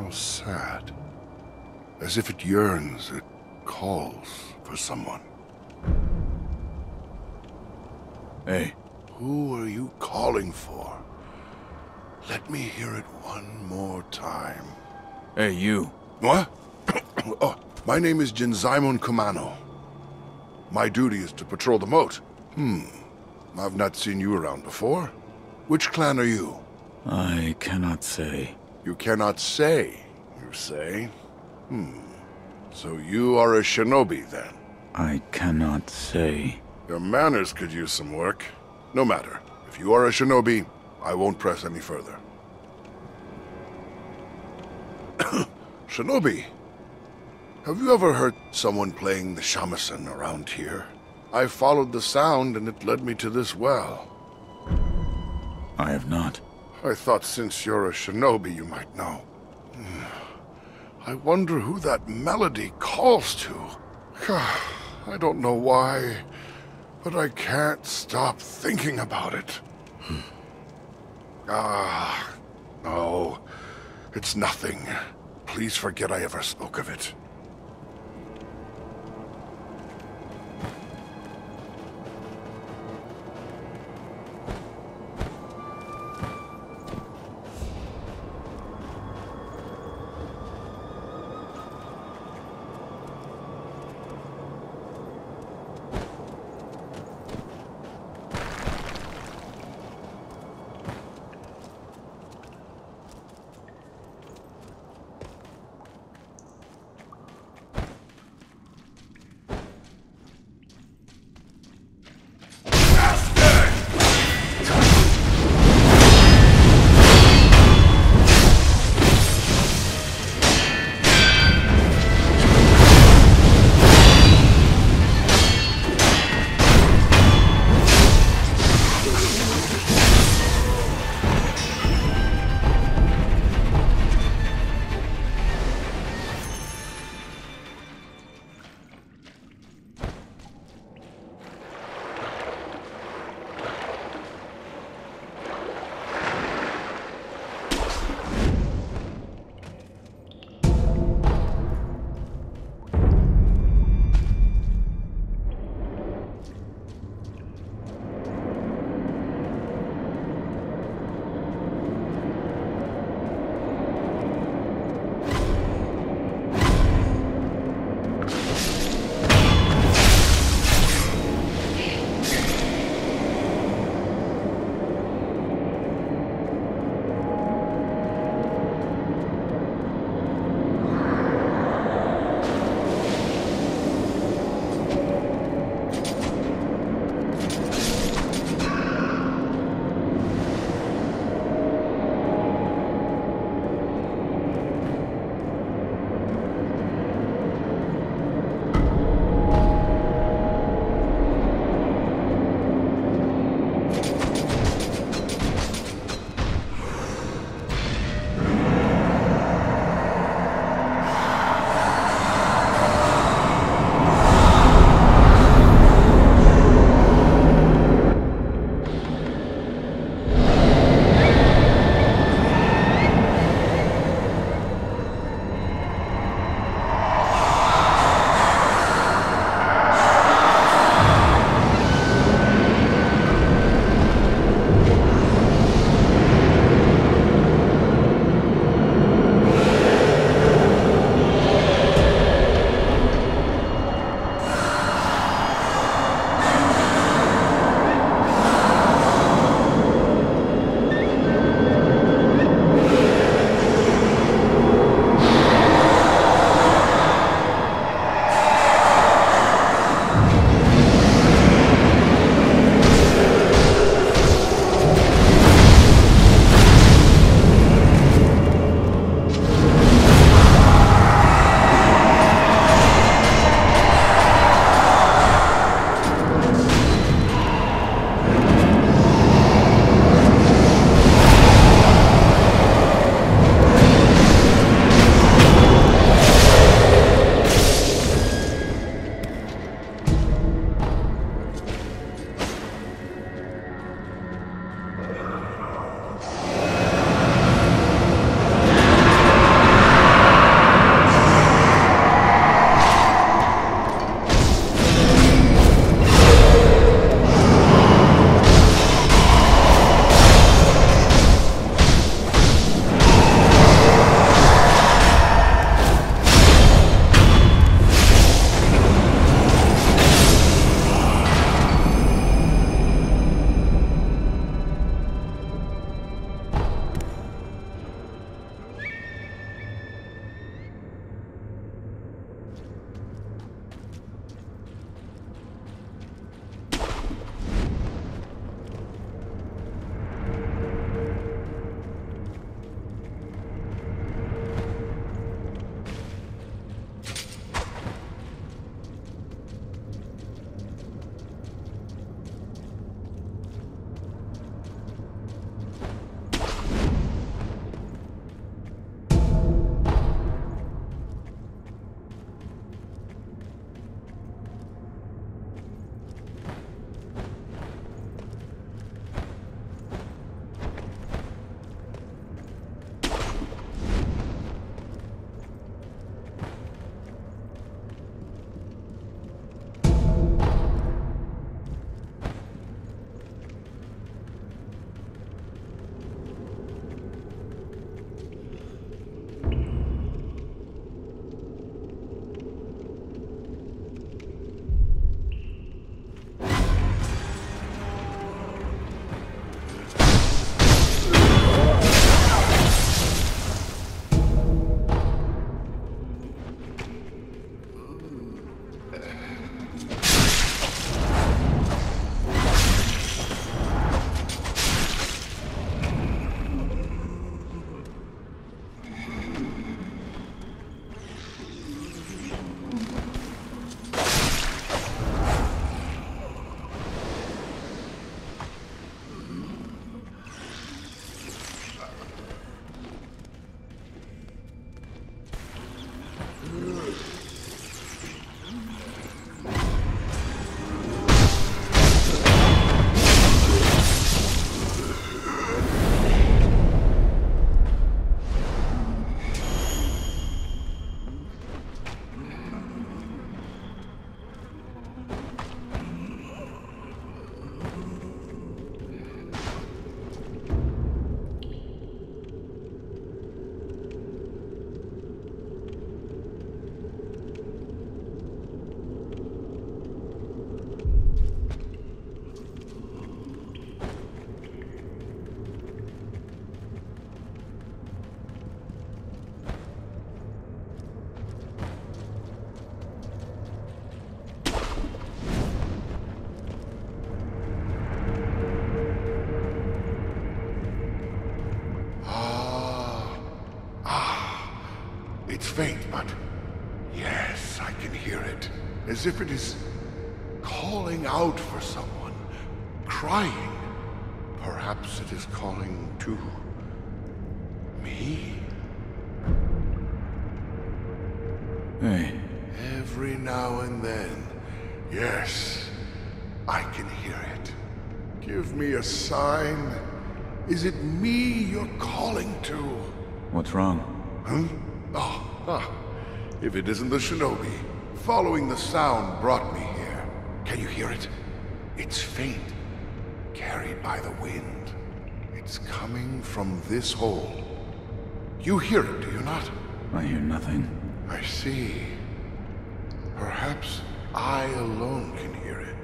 How sad. As if it yearns, it calls for someone. Hey. Who are you calling for? Let me hear it one more time. Hey, you. What? Oh, my name is Jinzaimon Kumano. My duty is to patrol the moat. I've not seen you around before. Which clan are you? I cannot say. You cannot say, you say? So you are a shinobi, then? I cannot say. Your manners could use some work. No matter. If you are a shinobi, I won't press any further. Shinobi, have you ever heard someone playing the shamisen around here? I followed the sound and it led me to this well. I have not. I thought since you're a shinobi you might know. I wonder who that melody calls to. I don't know why, but I can't stop thinking about it. No. It's nothing. Please forget I ever spoke of it. It's faint, but yes, I can hear it. As if it is calling out for someone. Crying. Perhaps it is calling to me? Hey, Every now and then. Yes, I can hear it. Give me a sign. Is it me you're calling to? what's wrong? Huh? If it isn't the shinobi, following the sound brought me here. Can you hear it? It's faint, carried by the wind. It's coming from this hole. You hear it, do you not? I hear nothing. I see. Perhaps I alone can hear it.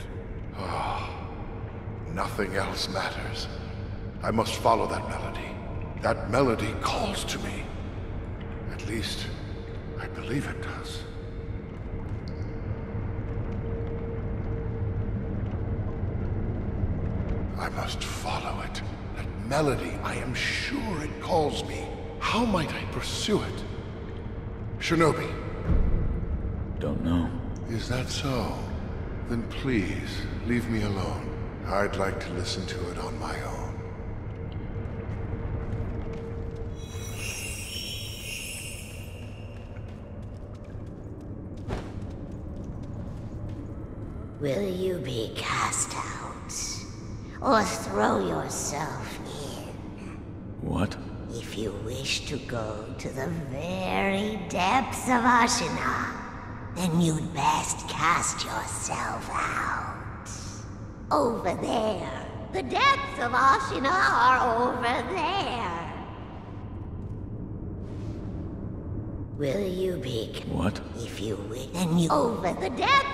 Nothing else matters. I must follow that melody. That melody calls to me. At least, I believe it does. I must follow it. That melody, I am sure it calls me. How might I pursue it? Shinobi, Don't know. is that so? Then please, leave me alone. I'd like to listen to it on my own. Will you be cast out? Or throw yourself in? What? If you wish to go to the very depths of Ashina, then you'd best cast yourself out. Over there. The depths of Ashina are over there. Will you be... What? If you wish, then you... Over the depths...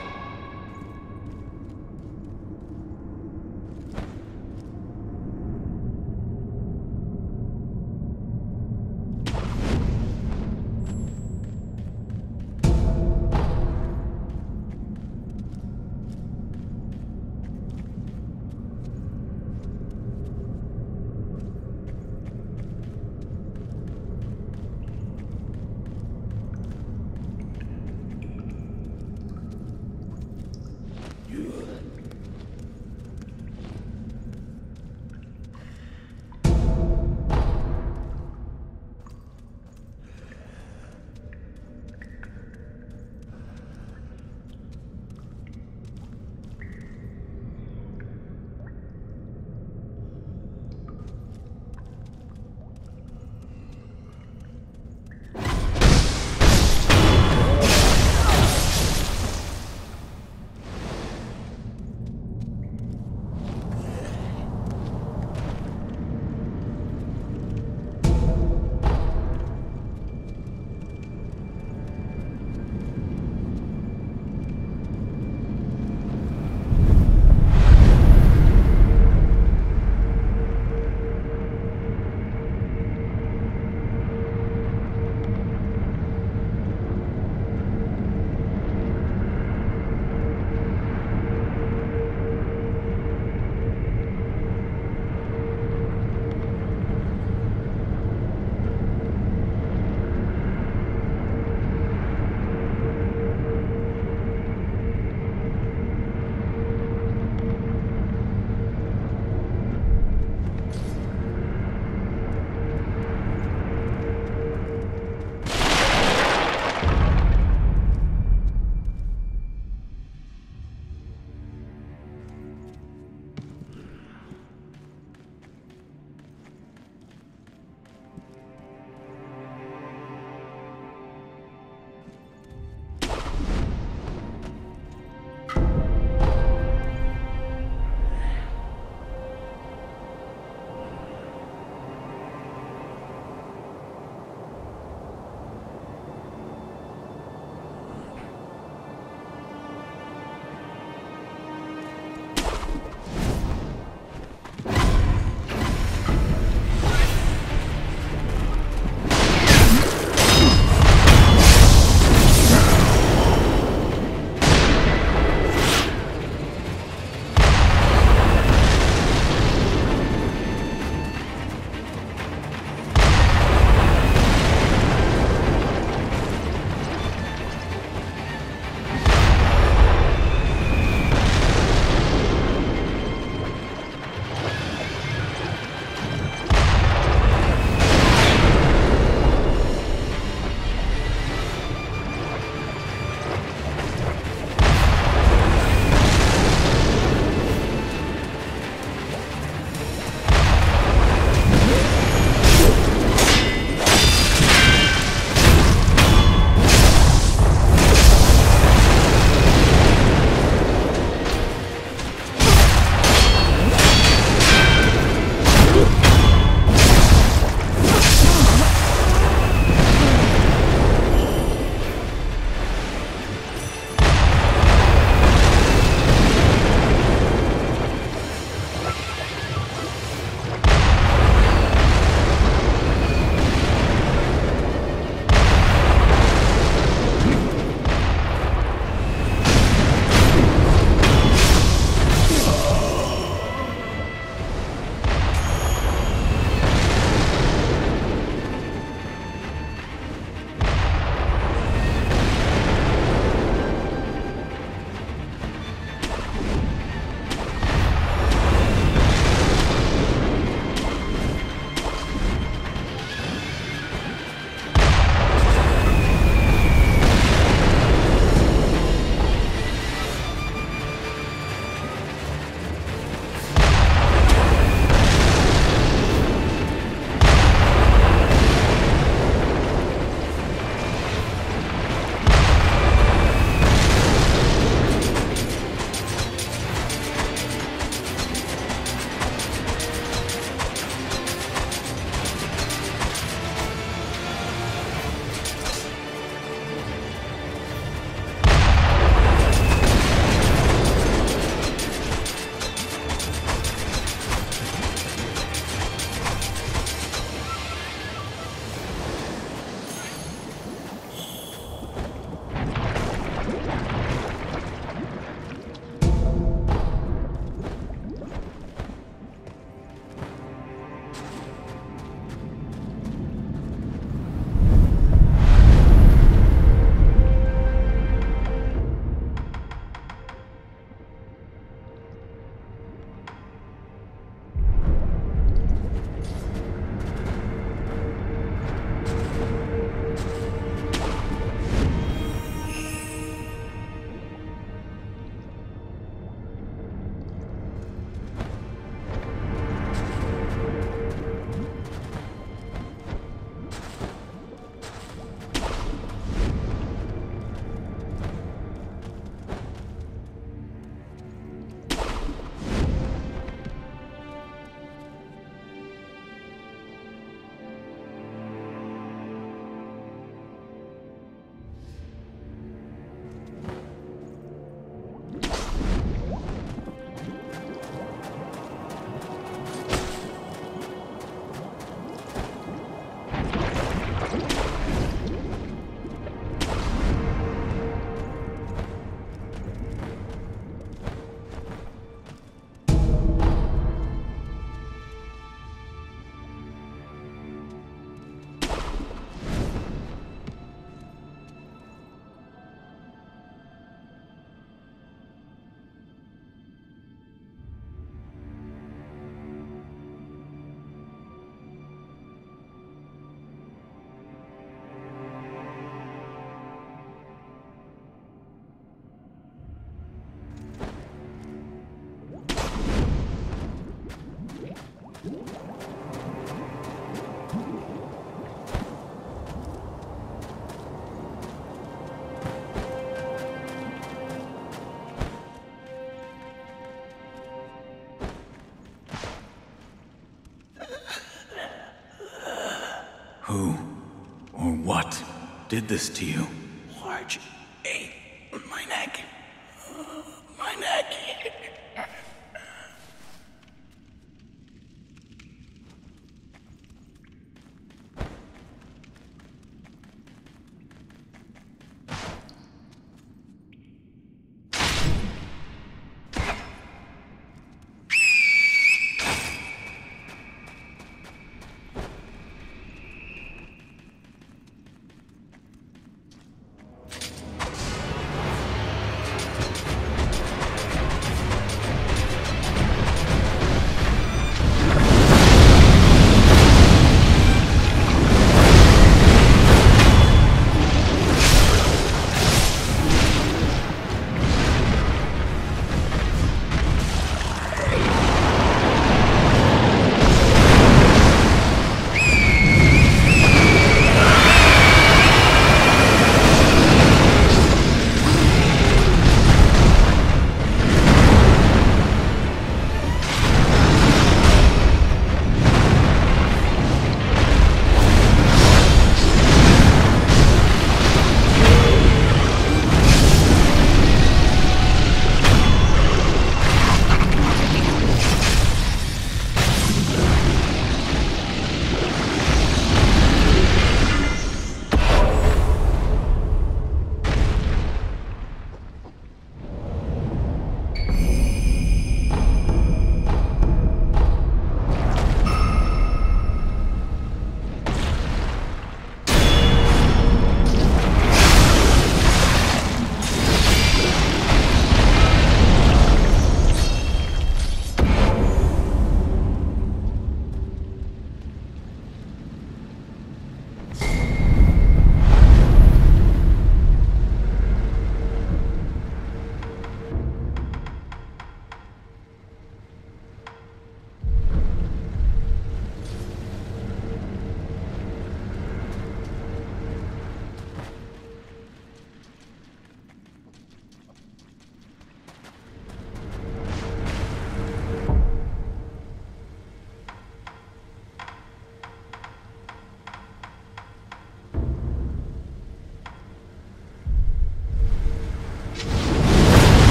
did this to you? Large ate my neck. My neck.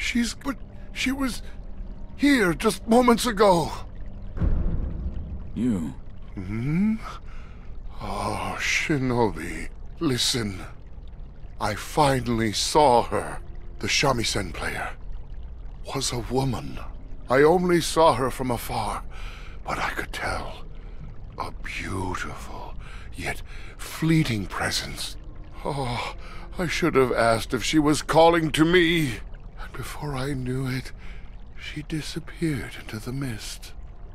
But she was here just moments ago. You? Oh, Shinobi, listen. I finally saw her. The shamisen player was a woman. I only saw her from afar, but I could tell. A beautiful, yet fleeting presence. Oh, I should have asked if she was calling to me. And before I knew it, she disappeared into the mist.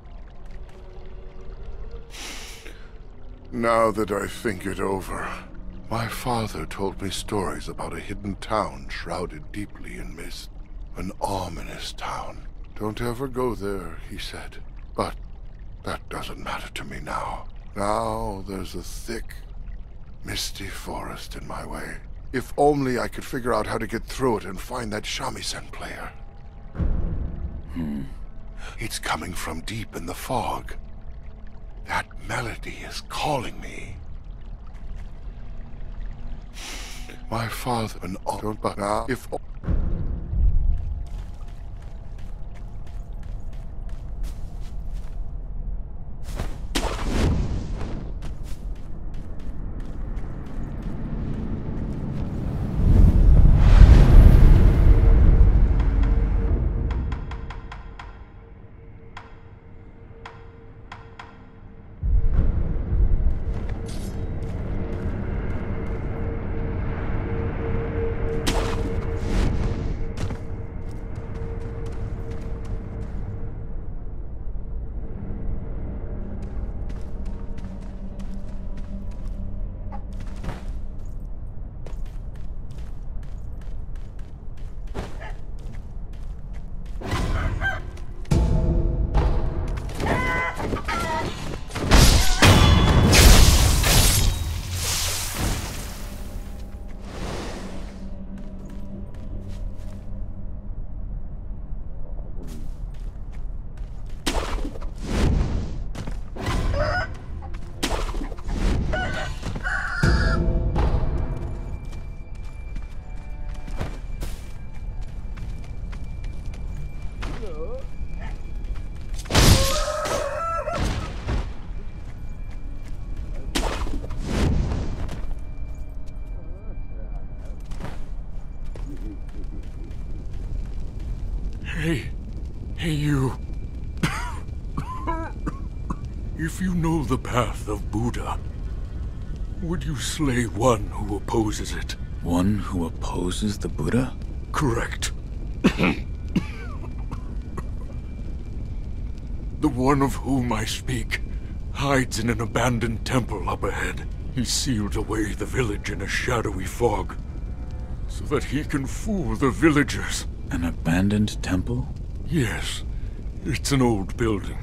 Now that I think it over, my father told me stories about a hidden town shrouded deeply in mist. An ominous town. Don't ever go there, he said. But that doesn't matter to me now. Now there's a thick, misty forest in my way. If only I could figure out how to get through it and find that shamisen player. It's coming from deep in the fog. That melody is calling me. My father and all, but now if... Hey you. If you know the path of Buddha, would you slay one who opposes it? One who opposes the Buddha? Correct. The one of whom I speak hides in an abandoned temple up ahead. He sealed away the village in a shadowy fog, so that he can fool the villagers. An abandoned temple? Yes, it's an old building.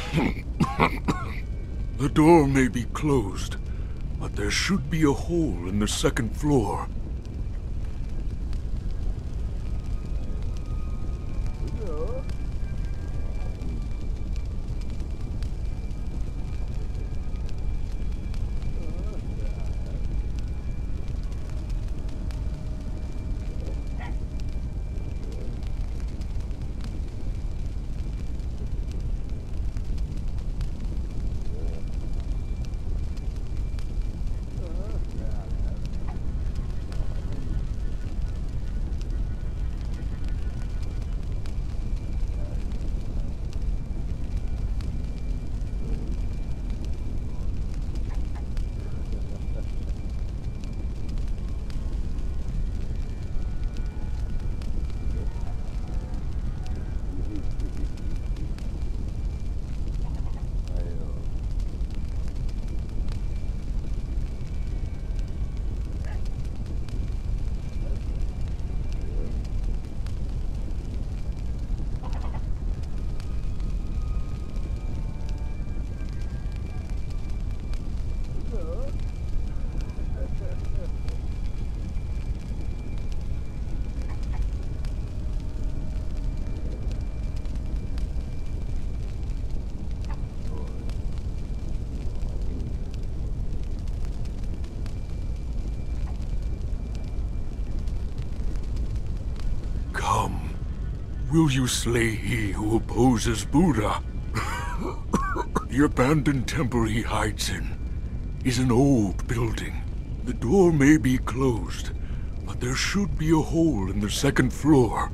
The door may be closed, but there should be a hole in the second floor. Will you slay he who opposes Buddha? The abandoned temple he hides in is an old building. The door may be closed, but there should be a hole in the second floor.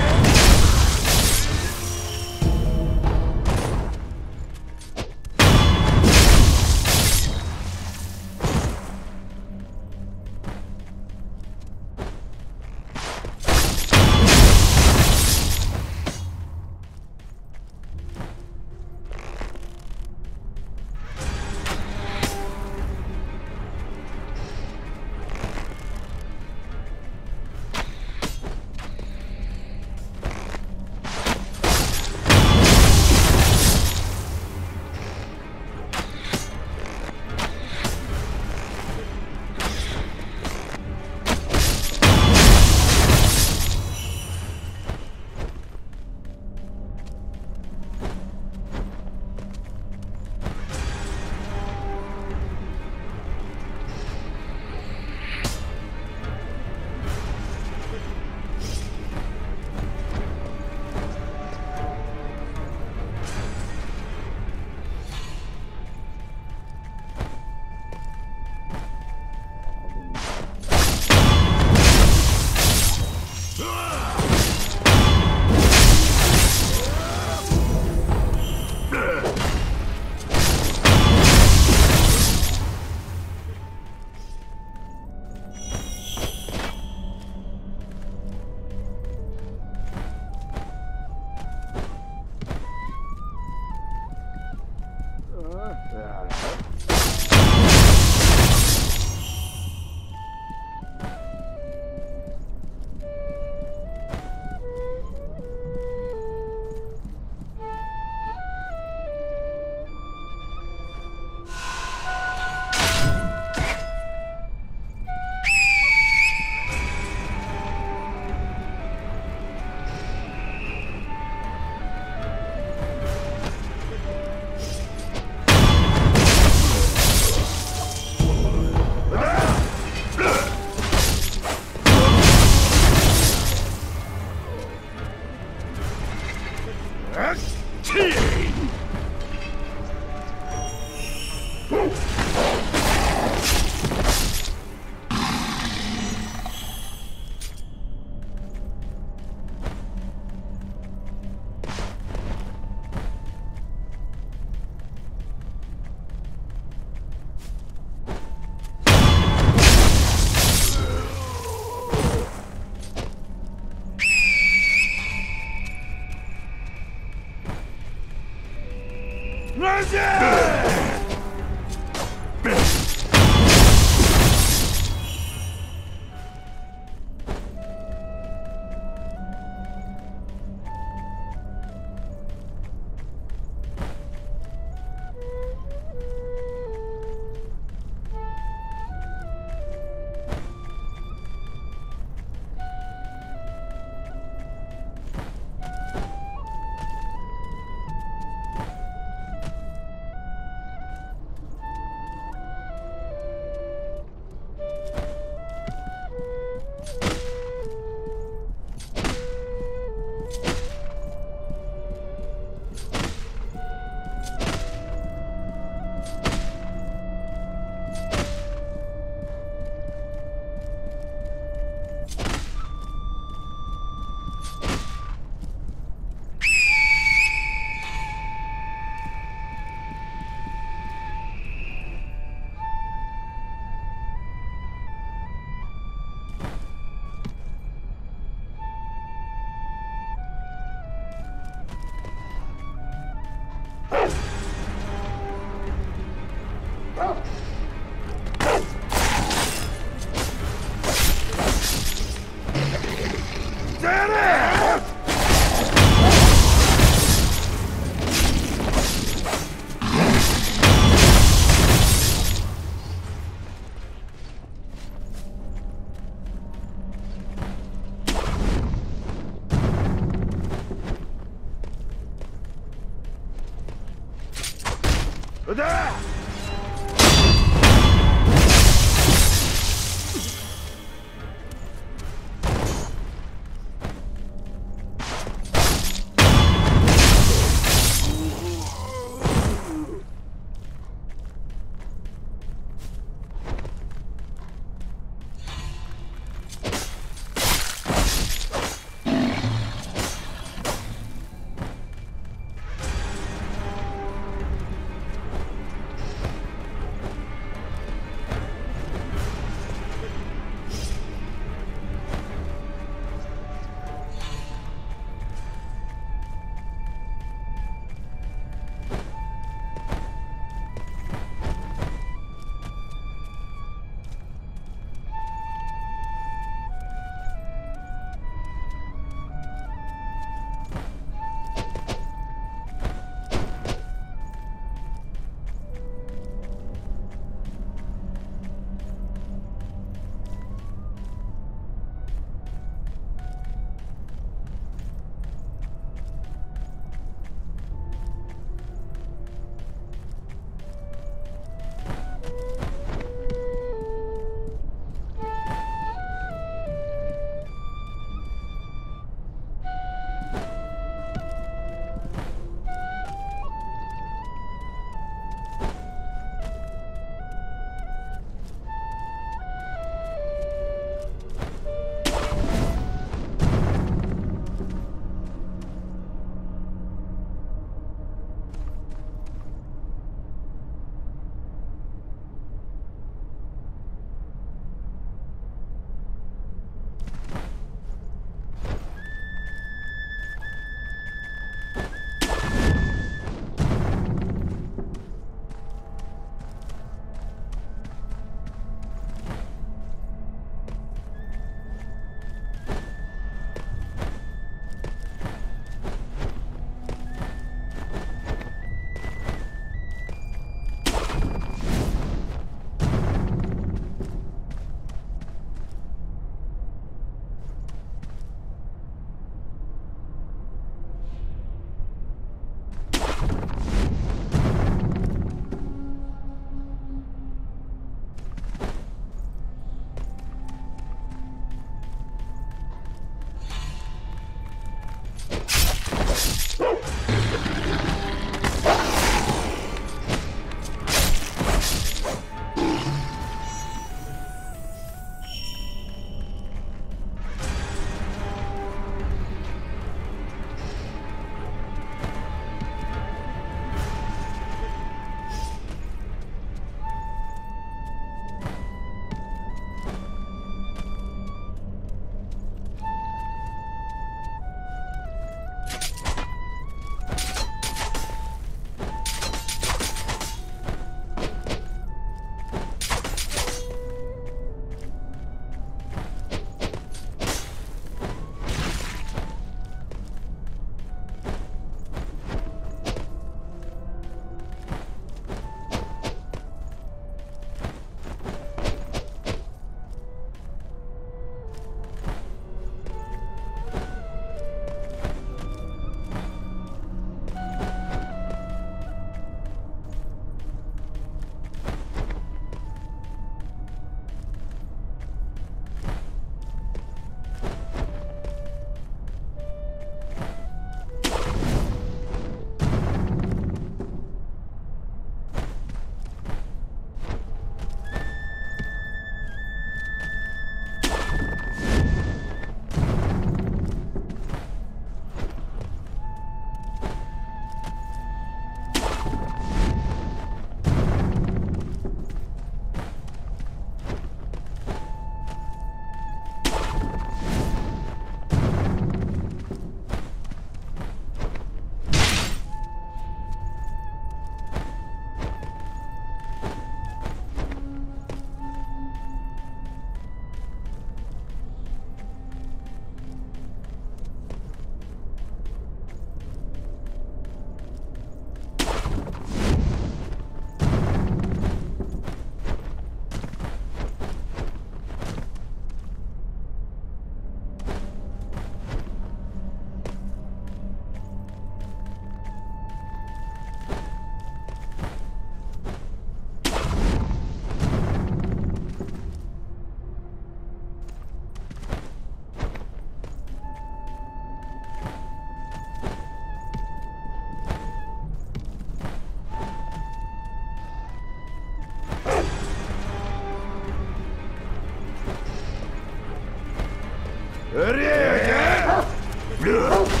Ready again!